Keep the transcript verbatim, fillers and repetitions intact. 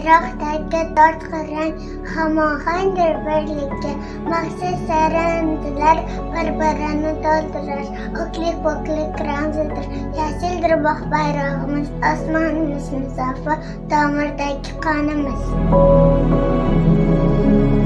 Bayroqdagi tortqi rang hamohangdir birlikka, maqsad sarandilar bir-birini to'ldirar. O'klik po'klik ramzidir, yashildir bog' bayrog'imiz, osmonimiz musaffo, tomirdagi qonimiz.